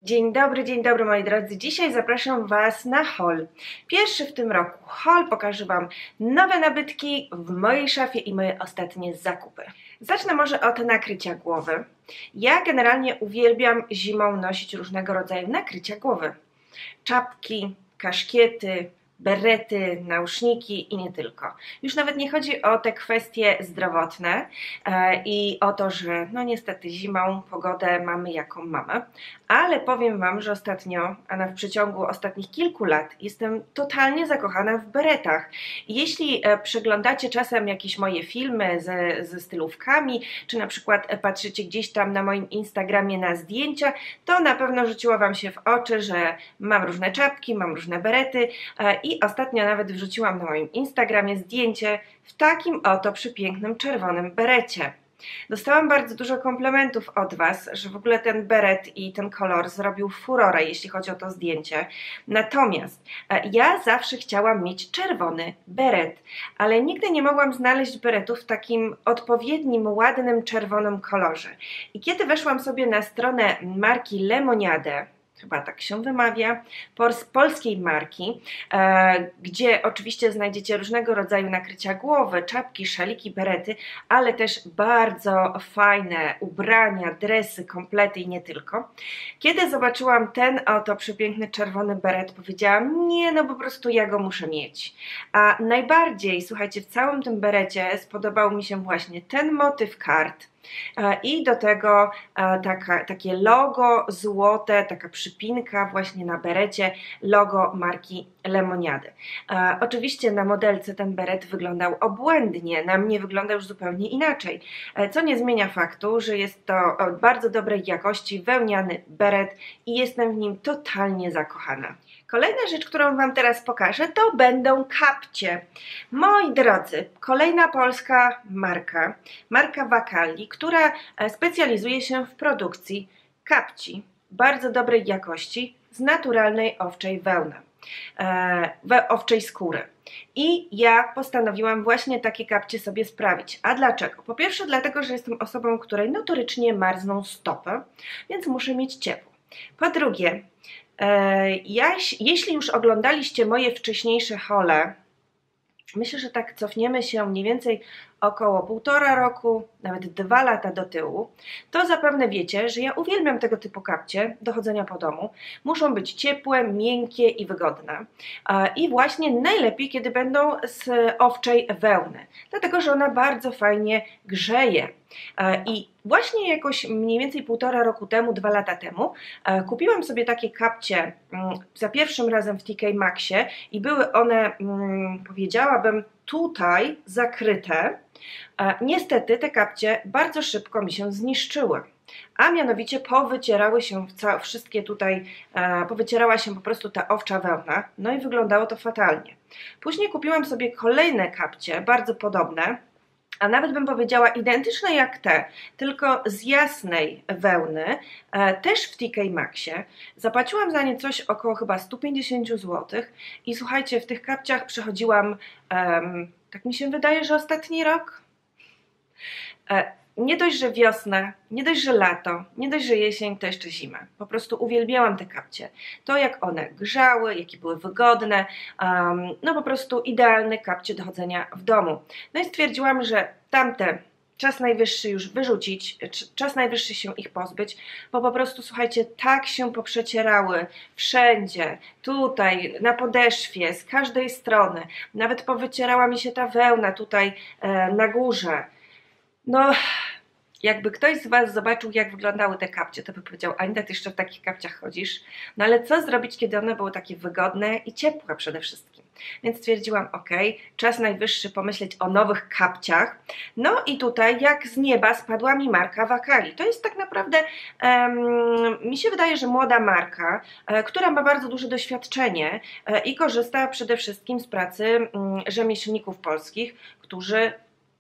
Dzień dobry moi drodzy. Dzisiaj zapraszam Was na haul. Pierwszy w tym roku haul. Pokażę Wam nowe nabytki w mojej szafie i moje ostatnie zakupy. Zacznę może od nakrycia głowy. Ja generalnie uwielbiam zimą nosić różnego rodzaju nakrycia głowy. Czapki, kaszkiety, berety, nauszniki i nie tylko. Już nawet nie chodzi o te kwestie zdrowotne i o to, że no niestety zimą pogodę mamy jaką mamy, ale powiem Wam, że ostatnio, a w przeciągu ostatnich kilku lat jestem totalnie zakochana w beretach. I jeśli przeglądacie czasem jakieś moje filmy ze stylówkami, czy na przykład patrzycie gdzieś tam na moim Instagramie na zdjęcia, to na pewno rzuciło Wam się w oczy, że mam różne czapki, mam różne berety i ostatnio nawet wrzuciłam na moim Instagramie zdjęcie w takim oto przepięknym czerwonym berecie. Dostałam bardzo dużo komplementów od Was, że w ogóle ten beret i ten kolor zrobił furorę, jeśli chodzi o to zdjęcie. Natomiast ja zawsze chciałam mieć czerwony beret, ale nigdy nie mogłam znaleźć beretu w takim odpowiednim, ładnym, czerwonym kolorze. I kiedy weszłam sobie na stronę marki Lemoniade, chyba tak się wymawia, polskiej marki, gdzie oczywiście znajdziecie różnego rodzaju nakrycia głowy, czapki, szaliki, berety, ale też bardzo fajne ubrania, dresy, komplety i nie tylko. Kiedy zobaczyłam ten oto przepiękny czerwony beret, powiedziałam, nie, no po prostu ja go muszę mieć. A najbardziej, słuchajcie, w całym tym berecie spodobał mi się właśnie ten motyw kart, i do tego takie logo złote, taka przypinka właśnie na berecie, logo marki Lemoniady. Oczywiście na modelce ten beret wyglądał obłędnie, na mnie wygląda już zupełnie inaczej, co nie zmienia faktu, że jest to bardzo dobrej jakości wełniany beret i jestem w nim totalnie zakochana. Kolejna rzecz, którą Wam teraz pokażę, to będą kapcie. Moi drodzy, kolejna polska marka Vacalli, która specjalizuje się w produkcji kapci bardzo dobrej jakości z naturalnej owczej wełny, owczej skóry. I ja postanowiłam właśnie takie kapcie sobie sprawić. A dlaczego? Po pierwsze dlatego, że jestem osobą, której notorycznie marzną stopy, więc muszę mieć ciepło. Po drugie, jeśli już oglądaliście moje wcześniejsze haule, myślę, że tak cofniemy się mniej więcej około 1,5 roku, nawet 2 lata do tyłu, to zapewne wiecie, że ja uwielbiam tego typu kapcie do chodzenia po domu. Muszą być ciepłe, miękkie i wygodne. I właśnie najlepiej, kiedy będą z owczej wełny, dlatego że ona bardzo fajnie grzeje. I właśnie jakoś mniej więcej 1,5 roku temu, 2 lata temu kupiłam sobie takie kapcie za pierwszym razem w TK Maxxie i były one, powiedziałabym, tutaj zakryte. Niestety te kapcie bardzo szybko mi się zniszczyły, a mianowicie powycierały się wszystkie tutaj, powycierała się po prostu ta owcza wełna, no i wyglądało to fatalnie. Później kupiłam sobie kolejne kapcie, bardzo podobne, a nawet bym powiedziała identyczne jak te, tylko z jasnej wełny, też w TK Maxxie. Zapłaciłam za nie coś około chyba 150 zł i słuchajcie, w tych kapciach przechodziłam, tak mi się wydaje, że ostatni rok. Nie dość, że wiosna, nie dość, że lato, nie dość, że jesień, to jeszcze zima. Po prostu uwielbiałam te kapcie. To jak one grzały, jakie były wygodne, no po prostu idealne kapcie do chodzenia w domu. No i stwierdziłam, że tamte czas najwyższy już wyrzucić, czas najwyższy się ich pozbyć, bo po prostu, słuchajcie, tak się poprzecierały wszędzie, tutaj, na podeszwie, z każdej strony. Nawet powycierała mi się ta wełna tutaj na górze. No, jakby ktoś z Was zobaczył, jak wyglądały te kapcie, to by powiedział, Anita, ty jeszcze w takich kapciach chodzisz? No ale co zrobić, kiedy one były takie wygodne i ciepłe przede wszystkim? Więc stwierdziłam, ok, czas najwyższy pomyśleć o nowych kapciach. No i tutaj jak z nieba spadła mi marka Vacalli. To jest tak naprawdę, mi się wydaje, że młoda marka, która ma bardzo duże doświadczenie i korzysta przede wszystkim z pracy rzemieślników polskich, którzy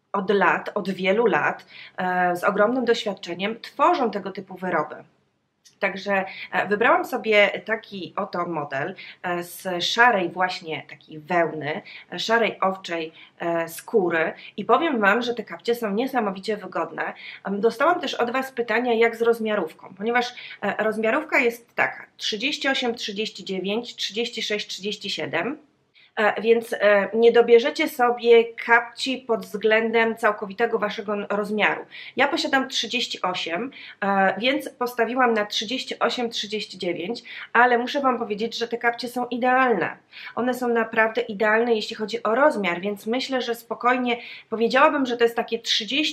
od wielu lat, z ogromnym doświadczeniem tworzą tego typu wyroby. Także wybrałam sobie taki oto model z szarej właśnie takiej wełny, szarej owczej skóry i powiem Wam, że te kapcie są niesamowicie wygodne. Dostałam też od Was pytania, jak z rozmiarówką, ponieważ rozmiarówka jest taka 38, 39, 36, 37. Więc nie dobierzecie sobie kapci pod względem całkowitego Waszego rozmiaru. Ja posiadam 38, więc postawiłam na 38-39, ale muszę Wam powiedzieć, że te kapcie są idealne. One są naprawdę idealne, jeśli chodzi o rozmiar, więc myślę, że spokojnie powiedziałabym, że to jest takie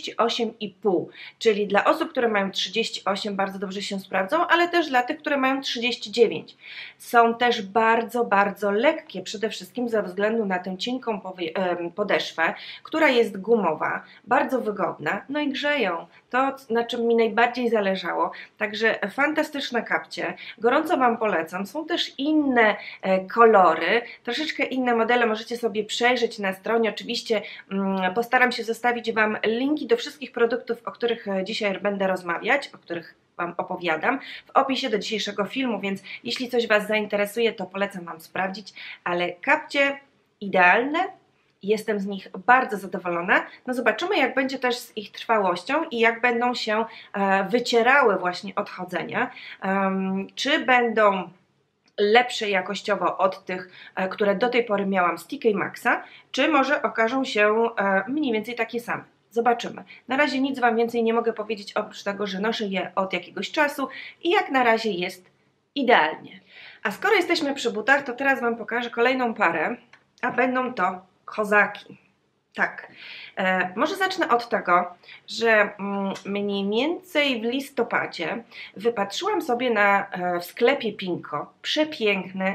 38,5, czyli dla osób, które mają 38 bardzo dobrze się sprawdzą, ale też dla tych, które mają 39. Są też bardzo, bardzo lekkie, przede wszystkim ze względu na tę cienką podeszwę, która jest gumowa, bardzo wygodna, no i grzeją. To, na czym mi najbardziej zależało. Także fantastyczne kapcie, gorąco Wam polecam. Są też inne kolory, troszeczkę inne modele, możecie sobie przejrzeć na stronie. Oczywiście postaram się zostawić Wam linki do wszystkich produktów, o których dzisiaj będę rozmawiać, o których Wam opowiadam w opisie do dzisiejszego filmu, więc jeśli coś Was zainteresuje, to polecam Wam sprawdzić, ale kapcie idealne, jestem z nich bardzo zadowolona. No zobaczymy, jak będzie też z ich trwałością i jak będą się wycierały właśnie od chodzenia, czy będą lepsze jakościowo od tych, które do tej pory miałam z TK Maxa, czy może okażą się mniej więcej takie same. Zobaczymy. Na razie nic Wam więcej nie mogę powiedzieć, oprócz tego, że noszę je od jakiegoś czasu i jak na razie jest idealnie. A skoro jesteśmy przy butach, to teraz Wam pokażę kolejną parę, a będą to kozaki. Tak, może zacznę od tego, że mniej więcej w listopadzie wypatrzyłam sobie w sklepie Pinko przepiękne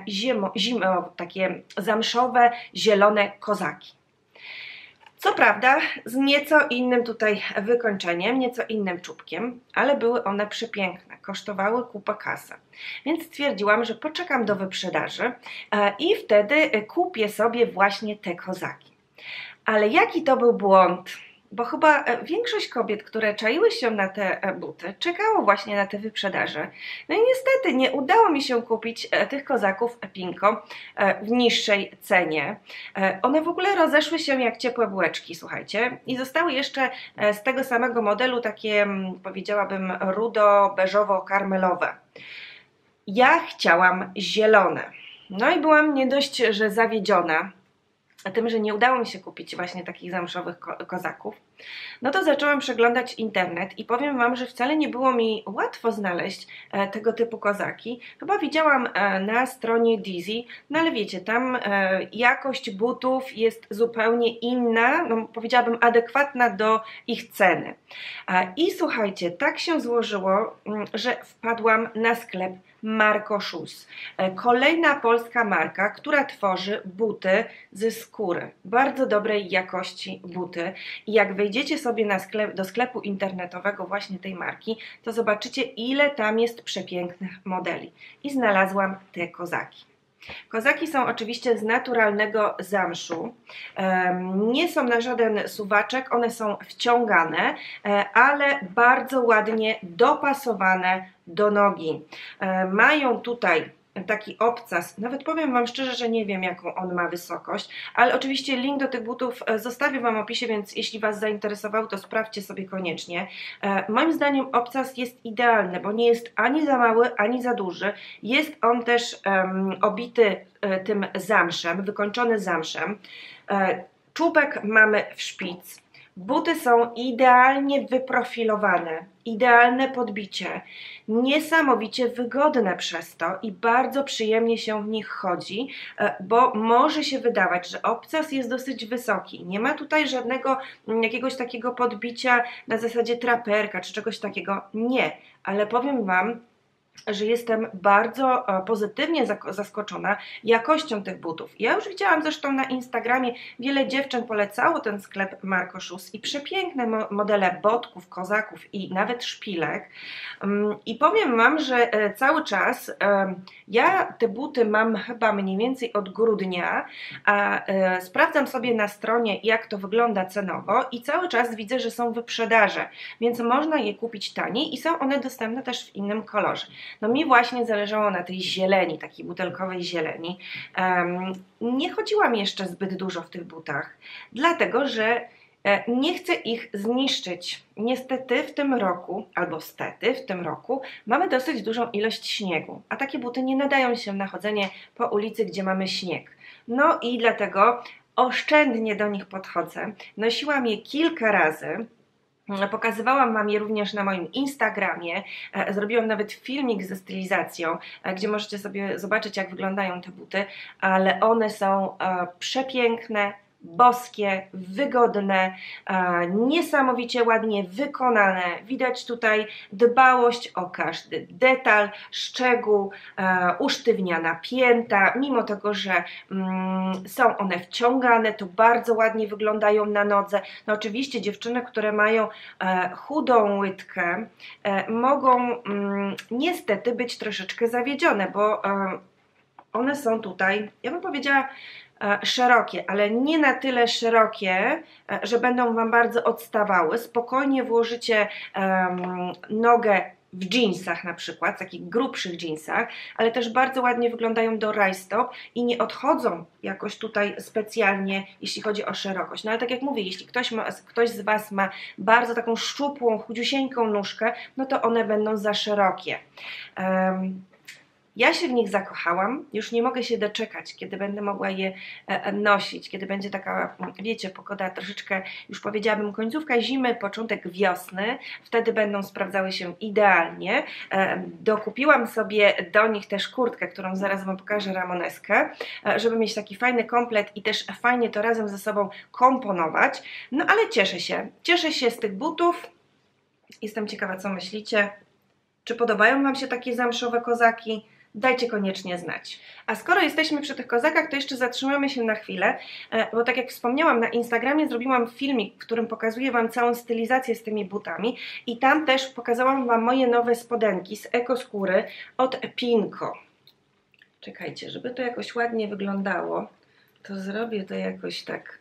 takie zamszowe, zielone kozaki. Co prawda z nieco innym tutaj wykończeniem, nieco innym czubkiem, ale były one przepiękne, kosztowały kupę kasy. Więc stwierdziłam, że poczekam do wyprzedaży i wtedy kupię sobie właśnie te kozaki. Ale jaki to był błąd? Bo chyba większość kobiet, które czaiły się na te buty, czekało właśnie na te wyprzedaże. No i niestety nie udało mi się kupić tych kozaków Pinko w niższej cenie. One w ogóle rozeszły się jak ciepłe bułeczki, słuchajcie. I zostały jeszcze z tego samego modelu takie, powiedziałabym, rudo-beżowo-karmelowe. Ja chciałam zielone. No i byłam nie dość, że zawiedziona tym, że nie udało mi się kupić właśnie takich zamszowych kozaków, no to zaczęłam przeglądać internet i powiem Wam, że wcale nie było mi łatwo znaleźć tego typu kozaki. Chyba widziałam na stronie Dizzy, no ale wiecie, tam jakość butów jest zupełnie inna, no powiedziałabym adekwatna do ich ceny. I słuchajcie, tak się złożyło, że wpadłam na sklep Marco Shoes. Kolejna polska marka, która tworzy buty ze skóry. Bardzo dobrej jakości buty. I jak wejdziecie sobie do sklepu internetowego właśnie tej marki, to zobaczycie, ile tam jest przepięknych modeli. I znalazłam te kozaki. Kozaki są oczywiście z naturalnego zamszu, nie są na żaden suwaczek, one są wciągane, ale bardzo ładnie dopasowane do nogi. Mają tutaj taki obcas, nawet powiem Wam szczerze, że nie wiem, jaką on ma wysokość, ale oczywiście link do tych butów zostawię Wam w opisie, więc jeśli Was zainteresował, to sprawdźcie sobie koniecznie. Moim zdaniem obcas jest idealny, bo nie jest ani za mały, ani za duży. Jest on też obity tym zamszem, wykończony zamszem. Czubek mamy w szpic. Buty są idealnie wyprofilowane, idealne podbicie, niesamowicie wygodne przez to i bardzo przyjemnie się w nich chodzi, bo może się wydawać, że obcas jest dosyć wysoki. Nie ma tutaj żadnego jakiegoś takiego podbicia na zasadzie traperka czy czegoś takiego. Nie, ale powiem Wam, że jestem bardzo pozytywnie zaskoczona jakością tych butów. Ja już widziałam zresztą na Instagramie, wiele dziewczyn polecało ten sklep Marco Shoes i przepiękne modele botków, kozaków i nawet szpilek. I powiem Wam, że cały czas ja te buty mam chyba mniej więcej od grudnia, a sprawdzam sobie na stronie, jak to wygląda cenowo i cały czas widzę, że są wyprzedaże, więc można je kupić taniej i są one dostępne też w innym kolorze. No mi właśnie zależało na tej zieleni, takiej butelkowej zieleni. Nie chodziłam jeszcze zbyt dużo w tych butach, dlatego że nie chcę ich zniszczyć. Niestety w tym roku, albo stety w tym roku, mamy dosyć dużą ilość śniegu, a takie buty nie nadają się na chodzenie po ulicy, gdzie mamy śnieg. No i dlatego oszczędnie do nich podchodzę. Nosiłam je kilka razy. Pokazywałam Wam je również na moim Instagramie, zrobiłam nawet filmik ze stylizacją, gdzie możecie sobie zobaczyć, jak wyglądają te buty, ale one są przepiękne, boskie, wygodne, niesamowicie ładnie wykonane. Widać tutaj dbałość o każdy detal, szczegół, usztywniana pięta, mimo tego, że są one wciągane, to bardzo ładnie wyglądają na nodze. No oczywiście dziewczyny, które mają chudą łydkę, mogą niestety być troszeczkę zawiedzione, bo one są tutaj, ja bym powiedziała, szerokie, ale nie na tyle szerokie, że będą Wam bardzo odstawały. Spokojnie włożycie nogę w dżinsach na przykład, takich grubszych dżinsach, ale też bardzo ładnie wyglądają do rajstop i nie odchodzą jakoś tutaj specjalnie, jeśli chodzi o szerokość. No ale tak jak mówię, jeśli ktoś z Was ma bardzo taką szczupłą, chudziusieńką nóżkę, no to one będą za szerokie. Ja się w nich zakochałam, już nie mogę się doczekać, kiedy będę mogła je nosić, kiedy będzie taka, wiecie, pogoda troszeczkę, już powiedziałabym, końcówka zimy, początek wiosny, wtedy będą sprawdzały się idealnie. Dokupiłam sobie do nich też kurtkę, którą zaraz Wam pokażę, ramoneskę, żeby mieć taki fajny komplet i też fajnie to razem ze sobą komponować. No ale cieszę się z tych butów, jestem ciekawa, co myślicie. Czy podobają Wam się takie zamszowe kozaki? Dajcie koniecznie znać. A skoro jesteśmy przy tych kozakach, to jeszcze zatrzymamy się na chwilę, bo tak jak wspomniałam, na Instagramie zrobiłam filmik, w którym pokazuję Wam całą stylizację z tymi butami i tam też pokazałam Wam moje nowe spodenki z ekoskóry od Pinko. Czekajcie, żeby to jakoś ładnie wyglądało, to zrobię to jakoś tak,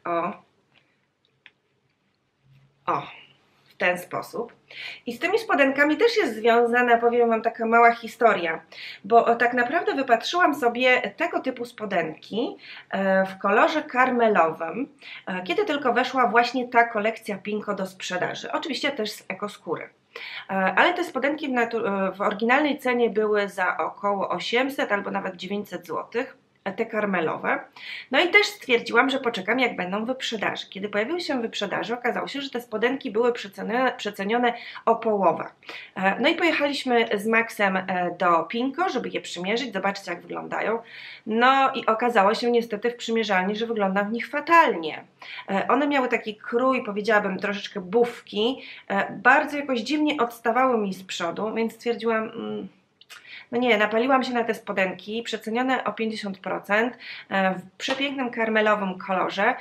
w ten sposób. I z tymi spodenkami też jest związana, powiem Wam, taka mała historia, bo tak naprawdę wypatrzyłam sobie tego typu spodenki w kolorze karmelowym, kiedy tylko weszła właśnie ta kolekcja Pinko do sprzedaży, oczywiście też z ekoskóry. Ale te spodenki w oryginalnej cenie były za około 800 albo nawet 900 zł. Te karmelowe. No i też stwierdziłam, że poczekam, jak będą w wyprzedaży. Kiedy pojawiły się w wyprzedaży, okazało się, że te spodenki były przecenione o połowę. No i pojechaliśmy z Maxem do Pinko, żeby je przymierzyć, zobaczyć, jak wyglądają. No i okazało się niestety w przymierzalni, że wyglądam w nich fatalnie. One miały taki krój, powiedziałabym, troszeczkę bufki, bardzo jakoś dziwnie odstawały mi z przodu, więc stwierdziłam, no nie, napaliłam się na te spodenki, przecenione o 50%, w przepięknym karmelowym kolorze.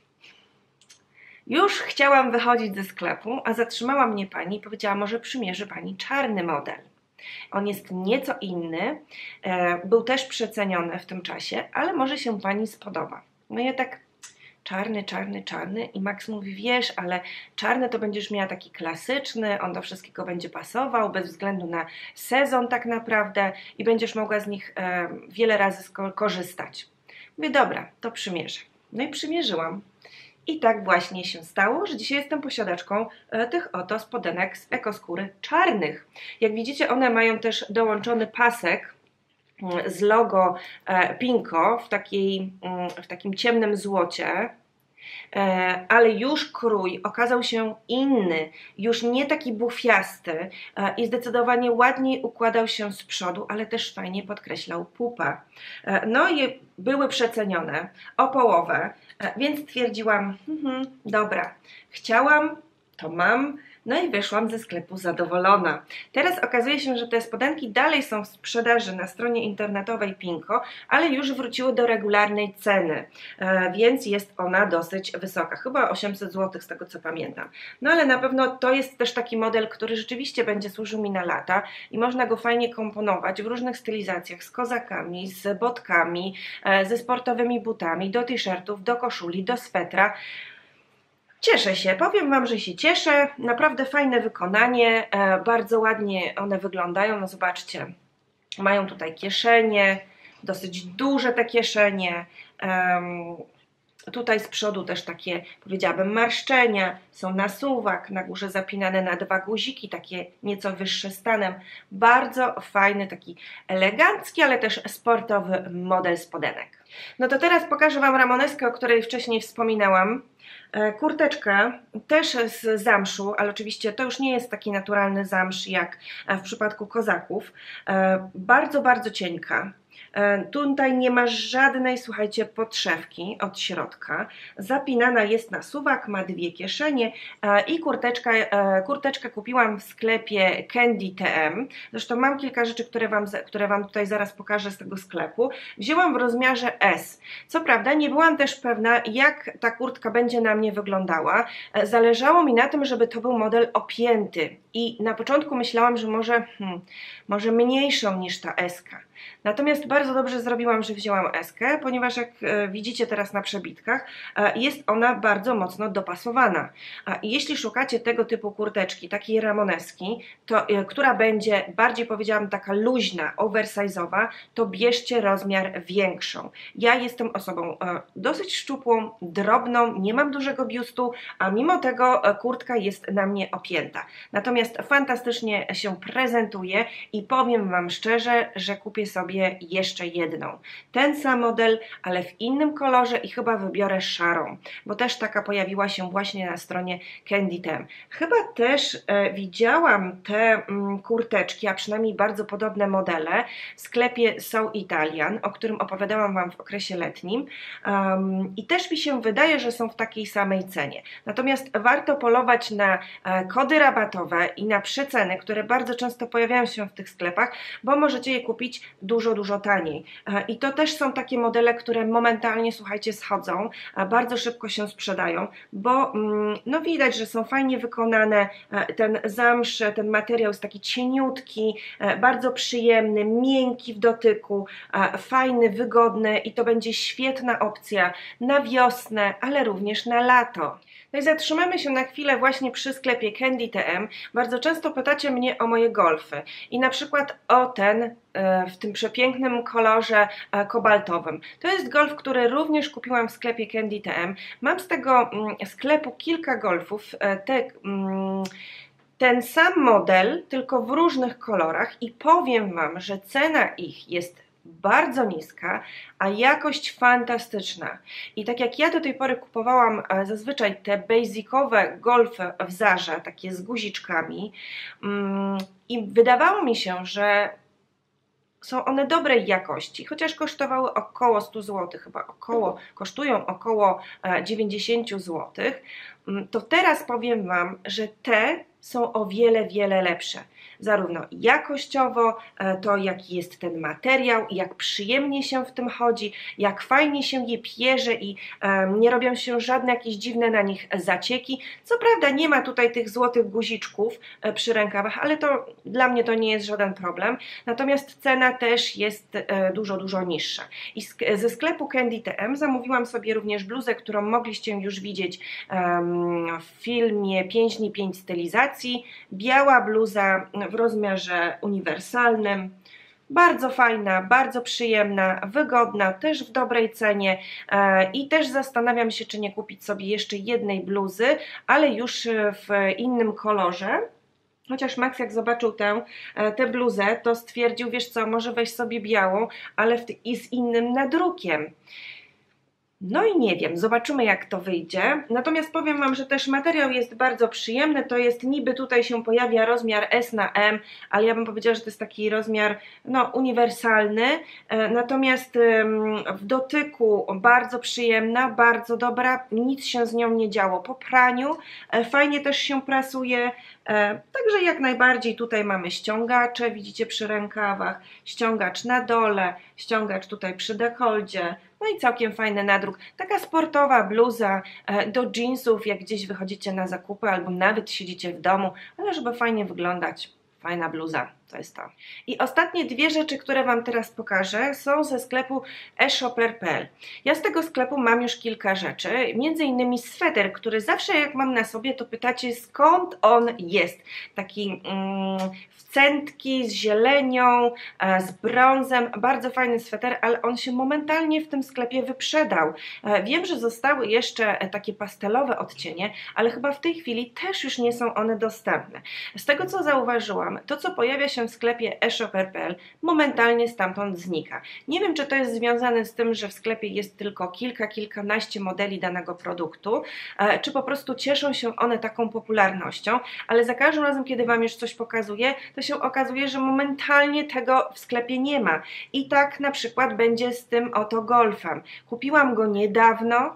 Już chciałam wychodzić ze sklepu, a zatrzymała mnie pani i powiedziała, może przymierzy pani czarny model. On jest nieco inny, był też przeceniony w tym czasie, ale może się pani spodoba. No ja tak czarny i Max mówi, wiesz, ale czarny to będziesz miała taki klasyczny, on do wszystkiego będzie pasował, bez względu na sezon tak naprawdę i będziesz mogła z nich wiele razy korzystać. Mówię, dobra, to przymierzę. No i przymierzyłam. I tak właśnie się stało, że dzisiaj jestem posiadaczką tych oto spodenek z ekoskóry czarnych. Jak widzicie, one mają też dołączony pasek z logo Pinko w takim ciemnym złocie, ale już krój okazał się inny, już nie taki bufiasty i zdecydowanie ładniej układał się z przodu, ale też fajnie podkreślał pupę. No i były przecenione o połowę, więc stwierdziłam, dobra, chciałam, to mam. No i wyszłam ze sklepu zadowolona. Teraz okazuje się, że te spodenki dalej są w sprzedaży na stronie internetowej Pinko, ale już wróciły do regularnej ceny, więc jest ona dosyć wysoka, chyba 800 zł z tego co pamiętam. No ale na pewno to jest też taki model, który rzeczywiście będzie służył mi na lata i można go fajnie komponować w różnych stylizacjach, z kozakami, z botkami, ze sportowymi butami, do t-shirtów, do koszuli, do swetra. Cieszę się, powiem Wam, że się cieszę, naprawdę fajne wykonanie, bardzo ładnie one wyglądają, no zobaczcie, Mają tutaj kieszenie, dosyć duże te kieszenie. Tutaj z przodu też takie, powiedziałabym, marszczenia, są na suwak, na górze zapinane na 2 guziki, takie nieco wyższe stanem. Bardzo fajny, taki elegancki, ale też sportowy model spodenek. No to teraz pokażę Wam ramoneskę, o której wcześniej wspominałam. Kurteczka też z zamszu, ale oczywiście to już nie jest taki naturalny zamsz jak w przypadku kozaków. Bardzo, bardzo cienka. Tutaj nie ma żadnej, słuchajcie, podszewki od środka. Zapinana jest na suwak, ma 2 kieszenie i kurteczkę kupiłam w sklepie Candy TM. Zresztą mam kilka rzeczy, które wam tutaj zaraz pokażę z tego sklepu. Wzięłam w rozmiarze S. Co prawda nie byłam też pewna, jak ta kurtka będzie na mnie wyglądała. Zależało mi na tym, żeby to był model opięty i na początku myślałam, że może mniejszą niż ta S-ka. Natomiast bardzo dobrze zrobiłam, że wzięłam S-kę, ponieważ jak widzicie teraz na przebitkach, jest ona bardzo mocno dopasowana. I jeśli szukacie tego typu kurteczki, takiej ramoneski, która będzie bardziej, powiedziałam, taka luźna, oversize'owa, to bierzcie rozmiar większą. Ja jestem osobą dosyć szczupłą, drobną, nie mam dużego biustu, a mimo tego kurtka jest na mnie opięta. Natomiast fantastycznie się prezentuje i powiem Wam szczerze, że kupię sobie jeszcze jedną. Ten sam model, ale w innym kolorze i chyba wybiorę szarą, bo też taka pojawiła się właśnie na stronie Candy TM. Chyba też widziałam te kurteczki, a przynajmniej bardzo podobne modele w sklepie So Italian, o którym opowiadałam Wam w okresie letnim i też mi się wydaje, że są w takiej samej cenie. Natomiast warto polować na kody rabatowe i na przeceny, które bardzo często pojawiają się w tych sklepach, bo możecie je kupić dużo taniej. I to też są takie modele, które momentalnie, słuchajcie, schodzą, bardzo szybko się sprzedają, bo no widać, że są fajnie wykonane, ten zamsz, ten materiał jest taki cieniutki, bardzo przyjemny, miękki w dotyku, fajny, wygodny i to będzie świetna opcja na wiosnę, ale również na lato. No i zatrzymamy się na chwilę właśnie przy sklepie Candy TM. Bardzo często pytacie mnie o moje golfy i na przykład o ten w tym przepięknym kolorze kobaltowym. To jest golf, który również kupiłam w sklepie Candy TM. Mam z tego sklepu kilka golfów. Ten sam model, tylko w różnych kolorach i powiem Wam, że cena ich jest bardzo niska, a jakość fantastyczna. I tak jak ja do tej pory kupowałam zazwyczaj te basicowe golfy w Zarze, takie z guziczkami i wydawało mi się, że są one dobrej jakości, chociaż kosztowały około 100 zł, chyba kosztują około 90 zł, to teraz powiem Wam, że te są o wiele lepsze. Zarówno jakościowo, to jaki jest ten materiał, jak przyjemnie się w tym chodzi, jak fajnie się je pierze i nie robią się żadne jakieś dziwne na nich zacieki. Co prawda nie ma tutaj tych złotych guziczków przy rękawach, ale to dla mnie to nie jest żaden problem. Natomiast cena też jest dużo niższa. I ze sklepu Candy TM zamówiłam sobie również bluzę, którą mogliście już widzieć w filmie 5 dni 5 stylizacji. Biała bluza w rozmiarze uniwersalnym. Bardzo fajna, bardzo przyjemna, wygodna, też w dobrej cenie i też zastanawiam się, czy nie kupić sobie jeszcze jednej bluzy, ale już w innym kolorze. Chociaż Max jak zobaczył tę bluzę, to stwierdził, wiesz co, może weź sobie białą, ale i z innym nadrukiem. No i nie wiem, zobaczymy jak to wyjdzie. Natomiast powiem Wam, że też materiał jest bardzo przyjemny, to jest niby tutaj się pojawia rozmiar S na M, ale ja bym powiedziała, że to jest taki rozmiar uniwersalny, natomiast w dotyku bardzo przyjemna, bardzo dobra, nic się z nią nie działo po praniu, fajnie też się prasuje, także jak najbardziej tutaj mamy ściągacze, widzicie przy rękawach, ściągacz na dole, ściągacz tutaj przy dekoldzie, no i całkiem fajny nadruk. Taka sportowa bluza do jeansów, jak gdzieś wychodzicie na zakupy albo nawet siedzicie w domu, ale żeby fajnie wyglądać, fajna bluza. to jest to. I ostatnie dwie rzeczy, które Wam teraz pokażę, są ze sklepu eShopper.pl. Ja z tego sklepu mam już kilka rzeczy, między innymi sweter, który zawsze jak mam na sobie, to pytacie, skąd on jest. Taki w centki, z zielenią, z brązem, bardzo fajny sweter, ale on się momentalnie w tym sklepie wyprzedał. Wiem, że zostały jeszcze takie pastelowe odcienie, ale chyba w tej chwili też już nie są one dostępne. Z tego co zauważyłam, to co pojawia się w sklepie eShopper.pl momentalnie stamtąd znika. Nie wiem, czy to jest związane z tym, że w sklepie jest tylko kilkanaście modeli danego produktu, czy po prostu cieszą się one taką popularnością, ale za każdym razem, kiedy Wam już coś pokazuję, to się okazuje, że momentalnie tego w sklepie nie ma. I tak na przykład będzie z tym oto golfem. Kupiłam go niedawno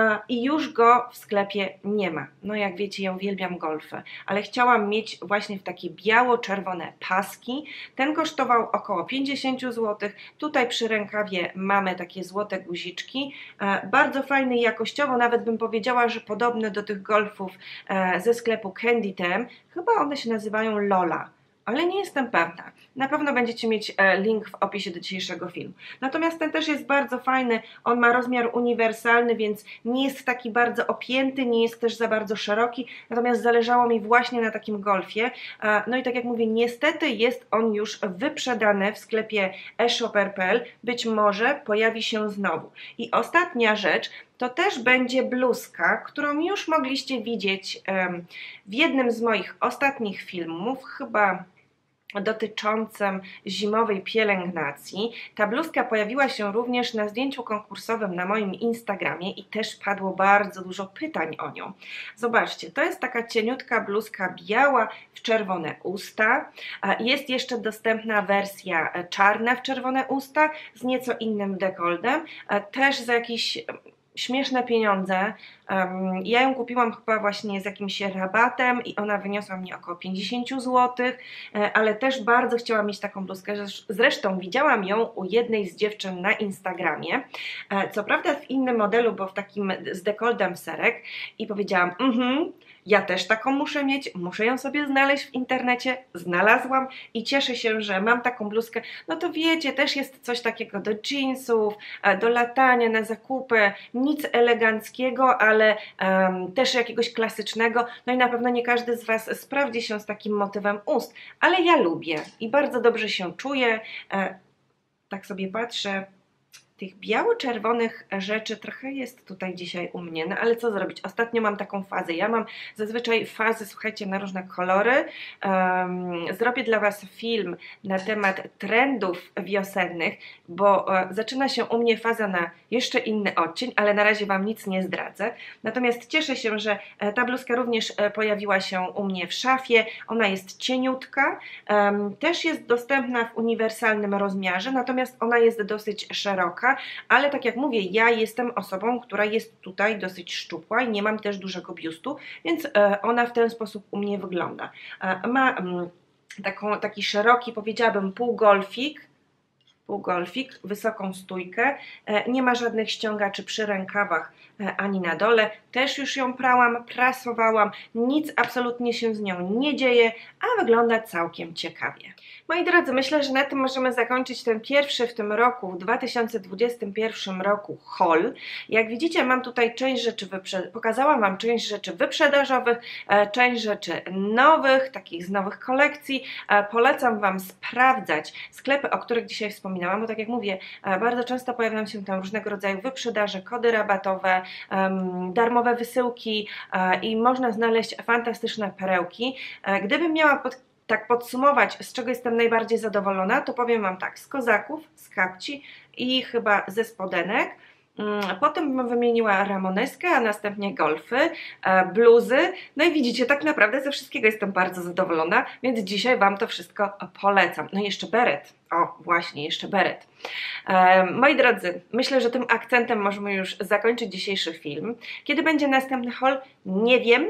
i już go w sklepie nie ma. No jak wiecie, ja uwielbiam golfy, ale chciałam mieć właśnie w takie biało-czerwone paski. Ten kosztował około 50 zł. Tutaj przy rękawie mamy takie złote guziczki. Bardzo fajny jakościowo, nawet bym powiedziała, że podobny do tych golfów ze sklepu Candy Tem. Chyba one się nazywają Lola, ale nie jestem pewna. Na pewno będziecie mieć link w opisie do dzisiejszego filmu. Natomiast ten też jest bardzo fajny, on ma rozmiar uniwersalny, więc nie jest taki bardzo opięty, nie jest też za bardzo szeroki, natomiast zależało mi właśnie na takim golfie. No i tak jak mówię, niestety jest on już wyprzedany w sklepie eShopper.pl, być może pojawi się znowu. I ostatnia rzecz, to też będzie bluzka, którą już mogliście widzieć w jednym z moich ostatnich filmów, chyba dotyczącym zimowej pielęgnacji. Ta bluzka pojawiła się również na zdjęciu konkursowym na moim Instagramie i też padło bardzo dużo pytań o nią. Zobaczcie, to jest taka cieniutka bluzka biała w czerwone usta. Jest jeszcze dostępna wersja czarna w czerwone usta z nieco innym dekoltem, też za jakiś śmieszne pieniądze. Ja ją kupiłam chyba właśnie z jakimś rabatem i ona wyniosła mnie około 50 zł, ale też bardzo chciałam mieć taką bluzkę. Zresztą widziałam ją u jednej z dziewczyn na Instagramie, co prawda w innym modelu, bo w takim z dekoltem serek, i powiedziałam, ja też taką muszę mieć, muszę ją sobie znaleźć w internecie, znalazłam i cieszę się, że mam taką bluzkę. No to wiecie, też jest coś takiego do jeansów, do latania, na zakupy, nic eleganckiego, ale też jakiegoś klasycznego. No i na pewno nie każdy z Was sprawdzi się z takim motywem ust, ale ja lubię i bardzo dobrze się czuję. Tak sobie patrzę. Tych biało-czerwonych rzeczy trochę jest tutaj dzisiaj u mnie, no ale co zrobić? Ostatnio mam taką fazę. Ja mam zazwyczaj fazy, słuchajcie, na różne kolory. Zrobię dla Was film na temat trendów wiosennych, bo zaczyna się u mnie faza na jeszcze inny odcień, ale na razie Wam nic nie zdradzę. Natomiast cieszę się, że ta bluzka również pojawiła się u mnie w szafie. Ona jest cieniutka, też jest dostępna w uniwersalnym rozmiarze, natomiast ona jest dosyć szeroka. Ale tak jak mówię, ja jestem osobą, która jest tutaj dosyć szczupła i nie mam też dużego biustu, więc ona w ten sposób u mnie wygląda. Ma taki szeroki, powiedziałabym półgolfik, wysoką stójkę, nie ma żadnych ściągaczy przy rękawach ani na dole. Też już ją prałam, prasowałam, nic absolutnie się z nią nie dzieje, a wygląda całkiem ciekawie. Moi drodzy, myślę, że na tym możemy zakończyć ten pierwszy w tym roku, w 2021 roku haul. Jak widzicie, mam tutaj część rzeczy, pokazałam Wam część rzeczy wyprzedażowych, część rzeczy nowych, takich z nowych kolekcji. Polecam Wam sprawdzać sklepy, o których dzisiaj wspominałam, bo tak jak mówię, bardzo często pojawiają się tam różnego rodzaju wyprzedaże, kody rabatowe, darmowe wysyłki i można znaleźć fantastyczne perełki. Gdybym miała tak podsumować, z czego jestem najbardziej zadowolona, to powiem Wam tak, z kozaków, z kapci i chyba ze spodenek. Potem bym wymieniła ramoneskę, a następnie golfy, bluzy. No i widzicie, tak naprawdę ze wszystkiego jestem bardzo zadowolona, więc dzisiaj Wam to wszystko polecam. No i jeszcze beret. O, właśnie, jeszcze beret. Moi drodzy, myślę, że tym akcentem możemy już zakończyć dzisiejszy film. Kiedy będzie następny haul? Nie wiem,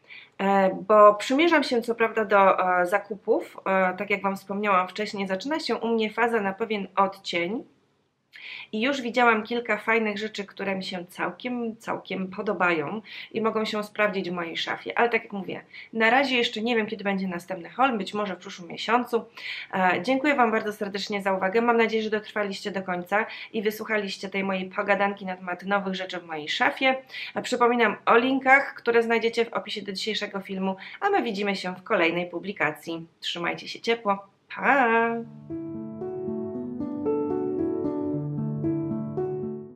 bo przymierzam się co prawda do zakupów. Tak jak Wam wspomniałam wcześniej, zaczyna się u mnie faza na pewien odcień. I już widziałam kilka fajnych rzeczy, które mi się całkiem podobają i mogą się sprawdzić w mojej szafie. Ale tak jak mówię, na razie jeszcze nie wiem, kiedy będzie następny haul, być może w przyszłym miesiącu. Dziękuję Wam bardzo serdecznie za uwagę. Mam nadzieję, że dotrwaliście do końca i wysłuchaliście tej mojej pogadanki na temat nowych rzeczy w mojej szafie. Przypominam o linkach, które znajdziecie w opisie do dzisiejszego filmu, a my widzimy się w kolejnej publikacji. Trzymajcie się ciepło. Pa!